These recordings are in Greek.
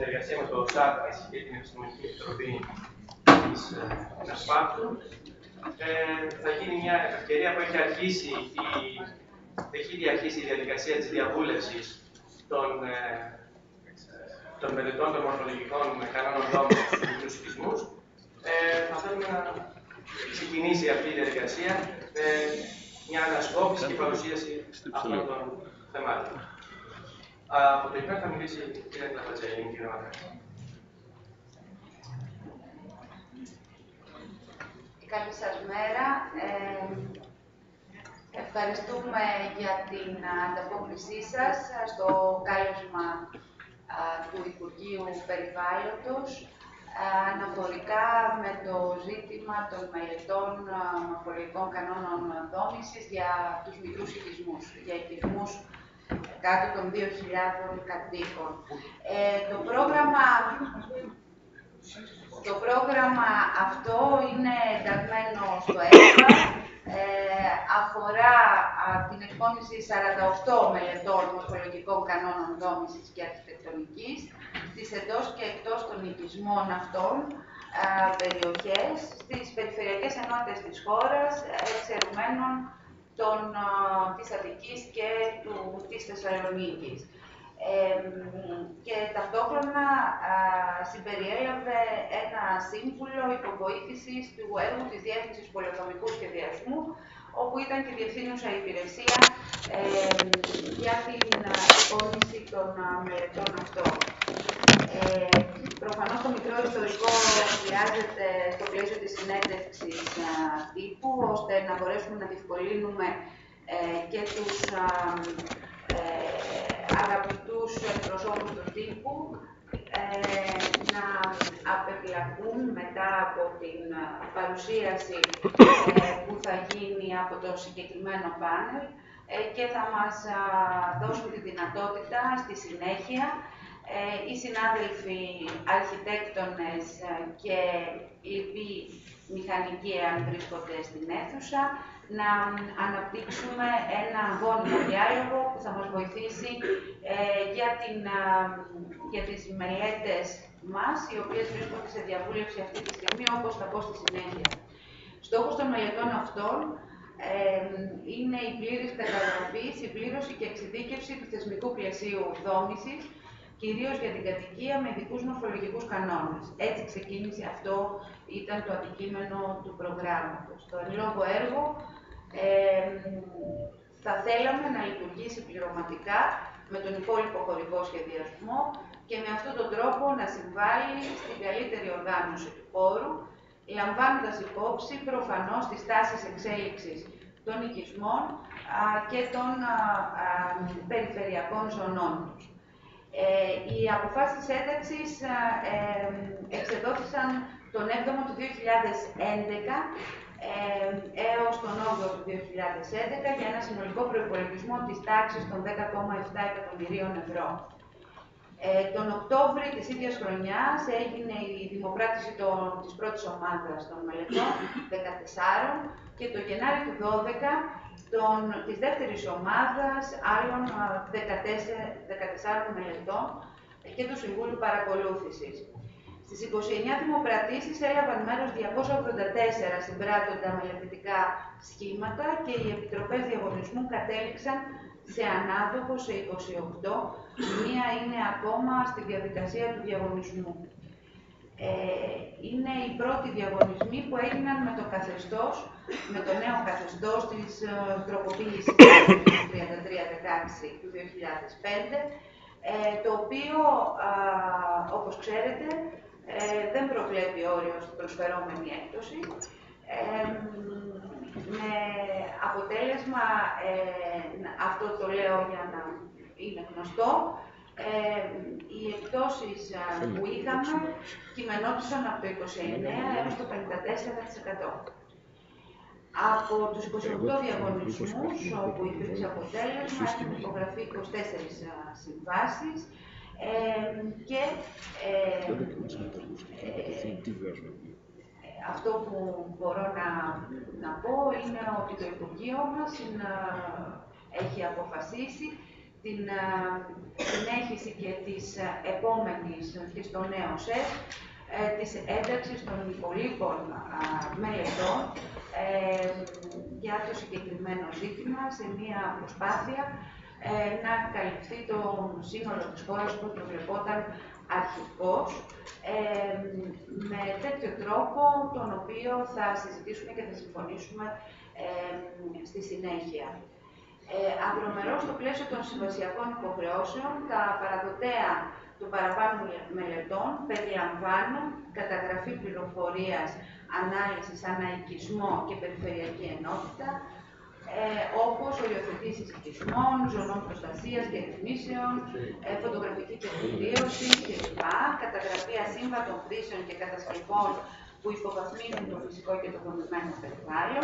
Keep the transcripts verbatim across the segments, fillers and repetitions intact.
συνεργασία με το ΣΑΤΑΣ και την Επιστημονική Επιτροπή της ΕΣΠΑΤΟΥ, ε, θα γίνει μια ευκαιρία που έχει αρχίσει η, έχει διαρχίσει η διαδικασία της διαβούλευσης των, ε, των μελετών των μορφολογικών κανόνων δόμησης στους μικρούς οικισμούς. Ε, θα θέλουμε να ξεκινήσει αυτή η διαδικασία με μια ανασκόπηση και παρουσίαση αυτών των θεμάτων. Από το υπέρ θα μιλήσει η κυρία Κλαπατζέλη, κύριε Μάρα. Καλή σας μέρα. Ε, ευχαριστούμε για την ανταπόκρισή σας στο κάλεσμα α, του Υπουργείου Περιβάλλοντος α, αναφορικά με το ζήτημα των μελετών α, μορφολογικών κανόνων δόμησης για τους μικρούς οικισμούς, για οικισμούς κάτω των δύο χιλιάδων κατοίκων. Ε, το πρόγραμμα Το πρόγραμμα αυτό είναι ενταγμένο στο ΕΣΠΑ, ε, αφορά α, την εκπόνηση σαράντα οκτώ μελετών μορφολογικών κανόνων δόμησης και αρχιτεκτονικής στις εντός και εκτός των οικισμών αυτών α, περιοχές, στις περιφερειακές ενότητες της χώρας, εξαιρουμένων των, α, της Αττικής και του, της Θεσσαλονίκης. Ε, και ταυτόχρονα α, συμπεριέλαβε ένα σύμβουλο υποβοήθησης του έργου της Διεύθυνσης Πολεοδομικού Σχεδιασμού, όπου ήταν και διευθύνουσα υπηρεσία ε, για την εκπόνηση των α, μελετών αυτών. Ε, προφανώς το μικρό ιστορικό χρειάζεται στο πλαίσιο της συνέντευξης α, τύπου, ώστε να μπορέσουμε να διευκολύνουμε ε, και τους α, ε, αγαπητούς εκπροσώπους του τύπου ε, να απεπλακούν μετά από την παρουσίαση ε, που θα γίνει από το συγκεκριμένο πάνελ ε, και θα μας α, δώσουν τη δυνατότητα στη συνέχεια ε, οι συνάδελφοι αρχιτέκτονες και λοιποί μηχανικοί, αν βρίσκονται στην αίθουσα, να αναπτύξουμε ένα γόνιμο διάλογο που θα μας βοηθήσει ε, για, την, α, για τις μελέτες μας, οι οποίες βρίσκονται σε διαβούλευση αυτή τη στιγμή, όπως θα πω στη συνέχεια. Στόχος των μελετών αυτών ε, είναι η πλήρης καταγραφή, συμπλήρωση και εξειδίκευση του θεσμικού πλαισίου δόμησης, κυρίως για την κατοικία με ειδικούς μορφολογικούς κανόνες. Έτσι ξεκίνησε, αυτό ήταν το αντικείμενο του προγράμματος. Το εν λόγω έργο ε, θα θέλαμε να λειτουργήσει πληρωματικά με τον υπόλοιπο χωρικό σχεδιασμό και με αυτόν τον τρόπο να συμβάλλει στην καλύτερη οργάνωση του χώρου, λαμβάνοντας υπόψη προφανώς τις τάσεις εξέλιξης των οικισμών α, και των α, α, περιφερειακών ζωνών τους. Ε, οι αποφάσεις της ένταξης ε, εξεδόθησαν τον έβδομο του δύο χιλιάδες έντεκα ε, έως τον όγδοο του δύο χιλιάδες έντεκα για ένα συνολικό προϋπολογισμό της τάξης των δέκα κόμμα επτά εκατομμυρίων ευρώ. Ε, τον Οκτώβρη της ίδιας χρονιάς έγινε η δημοπράτηση των, της πρώτης ομάδας των μελετών, δεκατέσσερα, και το Γενάρη του δώδεκα των, της δεύτερης ομάδας άλλων δεκατέσσερα μελετών και του Συμβούλου Παρακολούθησης. Στις είκοσι εννέα δημοπρατήσεις έλαβαν μέρος διακόσια ογδόντα τέσσερα συμπράττοντα μελετητικά σχήματα και οι επιτροπές διαγωνισμού κατέληξαν σε ανάδοχο σε είκοσι οκτώ, μία είναι ακόμα στη διαδικασία του διαγωνισμού. Ε, είναι οι πρώτοι διαγωνισμοί που έγιναν με το καθεστώς, με το νέο καθεστώς της ε, τροποποίησης τριάντα τρία δεκαέξι του δύο χιλιάδες πέντε, ε, το οποίο, α, όπως ξέρετε, ε, δεν προβλέπει όριο στην προσφερόμενη έκπτωση, ε, με αποτέλεσμα, ε, αυτό το λέω για να είναι γνωστό, ε, οι εκπτώσεις που είχαμε κειμενόντουσαν από το είκοσι εννέα έως το πενήντα τέσσερα τοις εκατό. Από τους είκοσι οκτώ διαγωνισμούς όπου υπήρξε αποτέλεσμα, έχουν υπογραφεί είκοσι τέσσερις συμβάσεις ε, και ε, ε, αυτό που μπορώ να, να πω είναι ότι το Υπουργείο μας είναι, έχει αποφασίσει την συνέχιση και της επόμενης και στο νέο ΣΕΦ, της ένταξης των υπολείπων μελετών ε, για το συγκεκριμένο ζήτημα σε μια προσπάθεια ε, να καλυφθεί το σύνολο της χώρας που προβλεπόταν αρχικώς ε, με τέτοιο τρόπο τον οποίο θα συζητήσουμε και θα συμφωνήσουμε ε, στη συνέχεια. Ε, Αυρομερώς, στο πλαίσιο των συμβασιακών υποχρεώσεων, τα παραδοτέα των παραπάνω μελετών περιλαμβάνουν καταγραφή πληροφορίας, ανάλυσης, αναοικισμό και περιφερειακή ενότητα, ε, όπως οριοθετήσεις οικισμών, ζωνών προστασίας και ρυθμίσεων, ε, φωτογραφική τεκμηρίωση κλπ. Καταγραφή ασύμβατων χρήσεων και κατασκευών που υποβαθμίζουν το φυσικό και το δομημένο περιβάλλον,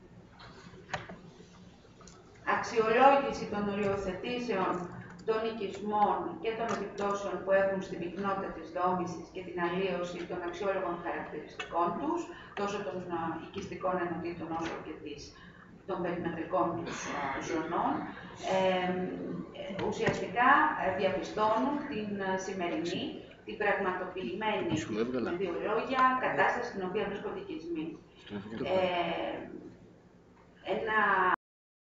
αξιολόγηση των οριοθετήσεων των οικισμών και των επιπτώσεων που έχουν στην πυκνότητα της δόμησης και την αλλίωση των αξιόλογων χαρακτηριστικών τους, τόσο των οικιστικών ενωτήτων όσο και της, των περιμετρικών τους ζωνών, ε, ουσιαστικά διαπιστώνουν την σημερινή, την πραγματοποιημένη, με δύο λόγια, κατάσταση στην οποία βρίσκονται οι οικισμοί. Ε, ένα